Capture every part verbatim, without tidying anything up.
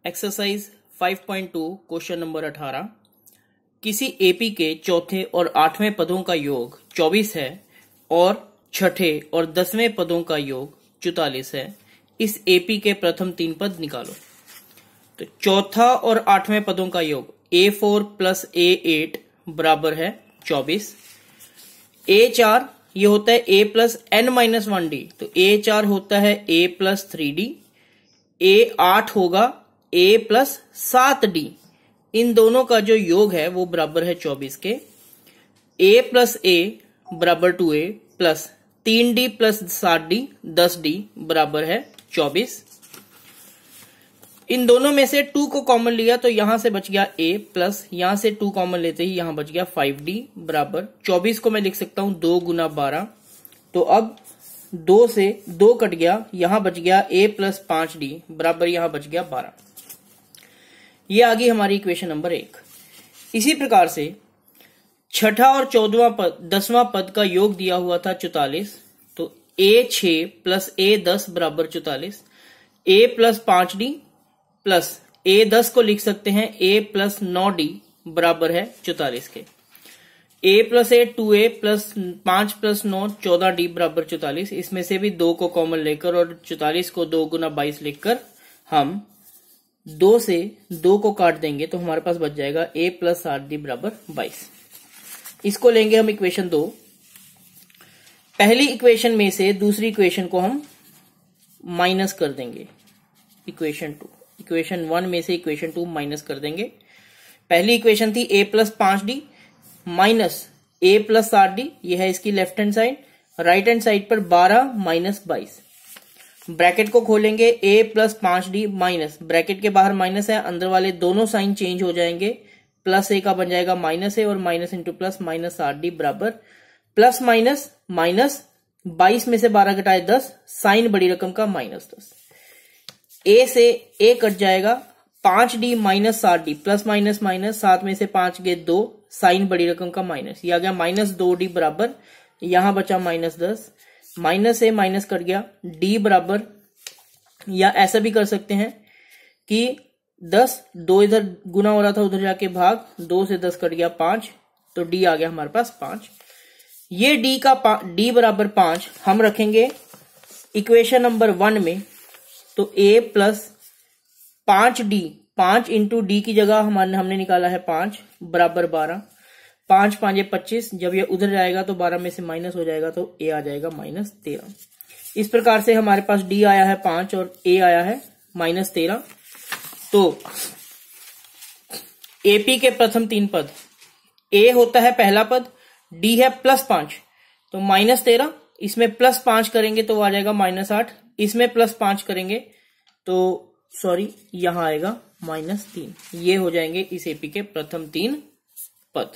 Exercise five point two question number अठारह। किसी AP के चौथे और आठवें पदों का योग चौबीस है और छठे और दसवें पदों का योग चौतालीस है। इस एपी के प्रथम तीन पद निकालो। तो चौथा और आठवें पदों का योग a four plus a eight बराबर है चौबीस। ए चार ये होता है a plus n minus one d, तो ए चार होता है a plus three d. A आठ होगा ए प्लस सात डी। इन दोनों का जो योग है वो बराबर है चौबीस के। ए प्लस ए बराबर टू ए प्लस तीन डी प्लस सात डी दस डी बराबर है चौबीस। इन दोनों में से टू को कॉमन लिया तो यहां से बच गया ए प्लस यहां से टू कॉमन लेते ही यहां बच गया फाइव डी बराबर चौबीस को मैं लिख सकता हूं दो गुना बारह। तो अब दो से दो कट गया, यहां बच गया ए प्लस पांच डी बराबर यहां बच गया बारह। ये आ गई हमारी इक्वेशन नंबर एक। इसी प्रकार से छठा और चौदहवां पद दसवां पद का योग दिया हुआ था चौतालीस, तो ए छह प्लस ए दस बराबर चौतालीस। ए प्लस पांच डी प्लस ए दस को लिख सकते हैं ए प्लस नौ डी बराबर है चौतालीस के। A plus a two a plus पांच प्लस नौ चौदह डी बराबर चौतालीस। इसमें से भी दो को कॉमन लेकर और चौतालीस को दो गुना बाईस लिखकर हम दो से दो को काट देंगे तो हमारे पास बच जाएगा ए प्लस सात डी बराबर बाईस। इसको लेंगे हम इक्वेशन दो। पहली इक्वेशन में से दूसरी इक्वेशन को हम माइनस कर देंगे। इक्वेशन टू इक्वेशन वन में से इक्वेशन टू माइनस कर देंगे। पहली इक्वेशन थी ए प्लस पांच डी माइनस ए प्लस सात डी, यह है इसकी left hand side. Right hand side पर बारह माइनस बाईस। ब्रैकेट को खोलेंगे ए प्लस पांच डी माइनस, ब्रैकेट के बाहर माइनस है, अंदर वाले दोनों साइन चेंज हो जाएंगे। प्लस ए का बन जाएगा माइनस ए और माइनस इंटू प्लस माइनस सात डी बराबर प्लस माइनस माइनस बाईस में से बारह घटाए दस, साइन बड़ी रकम का माइनस दस। ए से ए कट जाएगा, पांच डी माइनस सात डी प्लस माइनस माइनस, सात में से पांच गए दो, साइन बड़ी रकम का माइनस, ये आ गया माइनस दो डी बराबर यहां बचा माइनस दस। माइनस ए माइनस कट गया डी बराबर, या ऐसा भी कर सकते हैं कि दस दो इधर गुना हो रहा था उधर जाके भाग, दो से दस कट गया पांच, तो डी आ गया हमारे पास पांच। ये डी का डी बराबर पांच हम रखेंगे इक्वेशन नंबर वन में, तो ए प्लस पांच डी, पांच इंटू डी की जगह हमारे हमने निकाला है पांच बराबर बारह। पांच पांचे पच्चीस, जब ये उधर जाएगा तो बारह में से माइनस हो जाएगा तो ए आ जाएगा माइनस तेरह। इस प्रकार से हमारे पास डी आया है पांच और ए आया है माइनस तेरह। तो एपी के प्रथम तीन पद, ए होता है पहला पद, डी है प्लस पांच, तो माइनस तेरह, इसमें प्लस पांच करेंगे तो आ जाएगा माइनस आठ, इसमें प्लस पांच करेंगे तो सॉरी यहां आएगा माइनस तीन। ये हो जाएंगे इस एपी के प्रथम तीन पद।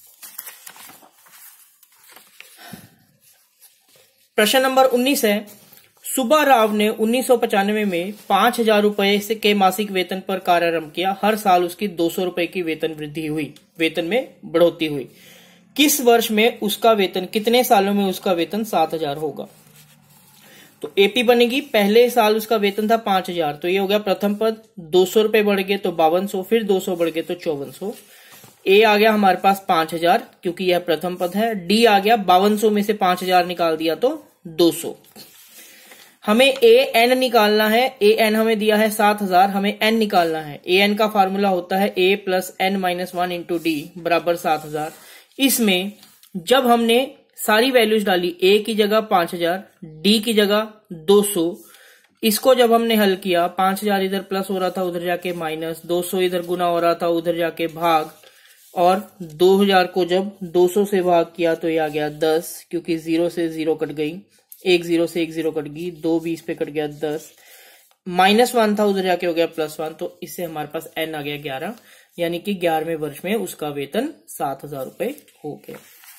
प्रश्न नंबर उन्नीस है, सुब्बा राव ने उन्नीस सौ पचानवे में पांच हजार रुपए से के मासिक वेतन पर कार्यारंभ किया। हर साल उसकी दो सौ रुपए की वेतन वृद्धि हुई, वेतन में बढ़ोतरी हुई। किस वर्ष में उसका वेतन, कितने सालों में उसका वेतन सात हजार होगा? तो एपी बनेगी, पहले साल उसका वेतन था पांच हजार, तो ये हो गया प्रथम पद, दो सौ रुपए बढ़ गए तो बावन सौ, फिर दो सौ बढ़ गए तो चौवन सौ। ए आ गया हमारे पास पांच हजार क्योंकि यह प्रथम पद है। डी आ गया बावन सौ में से पांच हजार निकाल दिया तो दो सौ। हमें ए एन निकालना है, ए एन हमें दिया है सात हजार, हमें एन निकालना है। ए एन का फार्मूला होता है a plus n minus one into d बराबर सात हजार। इसमें जब हमने सारी वैल्यूज डाली, ए की जगह पांच हजार, डी की जगह दो सौ, इसको जब हमने हल किया, पांच हजार इधर प्लस हो रहा था उधर जाके माइनस, दो सौ इधर गुना हो रहा था उधर जाके भाग, और दो हजार को जब दो सौ से भाग किया तो ये आ गया दस, क्योंकि जीरो से जीरो कट गई, एक जीरो से एक जीरो कट गई, दो बीस पे कट गया दस, माइनस वन था उधर जाके हो गया प्लस वन, तो इससे हमारे पास एन आ गया ग्यारह, यानी कि ग्यारहवें वर्ष में उसका वेतन सात हजार रुपए हो गया।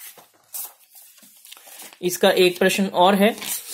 इसका एक प्रश्न और है,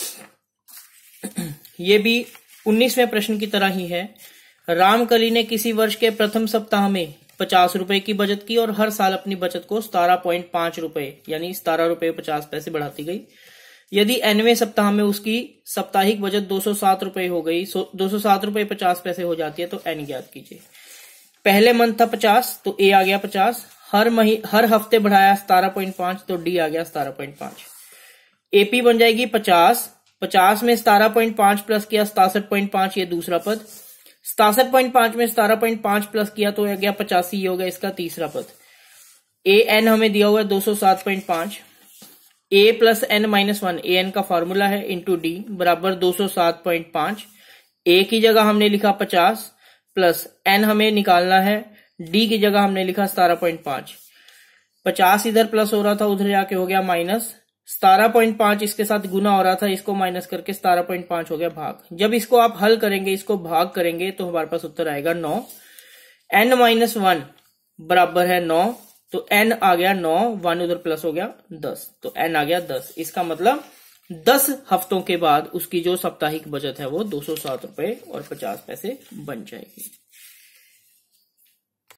ये भी उन्नीसवें प्रश्न की तरह ही है। रामकली ने किसी वर्ष के प्रथम सप्ताह में पचास रुपए की बचत की और हर साल अपनी बचत को सतारह पॉइंट पांच रुपए यानी सतारह रुपए पचास पैसे बढ़ाती गई। यदि एनवें सप्ताह में उसकी साप्ताहिक बचत दो सौ सात रुपए हो गई, दो सौ सात रुपए पचास पैसे हो जाती है, तो एन ज्ञात कीजिए। पहले मंथ था पचास, तो ए आ गया पचास। हर मही हर हफ्ते बढ़ाया सतारह पॉइंट पांच, तो डी आ गया सतारह पॉइंट पांच। एपी बन जाएगी पचास, पचास में सतारह पॉइंट पांच प्लस किया सतासठ पॉइंट पांच, ये दूसरा पद। सतासठ पॉइंट पांच में सतारह पॉइंट पांच प्लस किया तो आ गया पचासी, ये हो गया इसका तीसरा पद। ए एन हमें दिया हुआ है दो सौ सात पॉइंट पांच, a plus n minus one, a n का फॉर्मूला है, इंटू डी बराबर दो सौ सात पॉइंट पांच। ए की जगह हमने लिखा पचास प्लस एन हमें निकालना है, डी की जगह हमने लिखा सतारह पॉइंट पांच। पचास इधर प्लस हो रहा था, उधर जाके हो गया माइनस। सतारह पॉइंट पांच इसके साथ गुना हो रहा था, इसको माइनस करके सतारह पॉइंट पांच हो गया भाग। जब इसको आप हल करेंगे, इसको भाग करेंगे, तो हमारे पास उत्तर आएगा नौ। एन माइनस वन बराबर है नौ, तो एन आ गया नौ, वन उधर प्लस हो गया दस, तो एन आ गया दस। इसका मतलब दस हफ्तों के बाद उसकी जो साप्ताहिक बचत है वो दो सौ सात रुपए और पचास पैसे बन जाएगी।